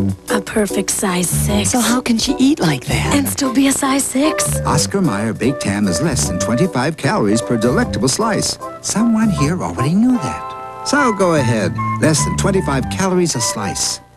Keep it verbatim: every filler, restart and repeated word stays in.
A perfect size six. So how can she eat like that? And still be a size six? Oscar Mayer baked ham is less than twenty-five calories per delectable slice. Someone here already knew that. So go ahead, less than twenty-five calories a slice.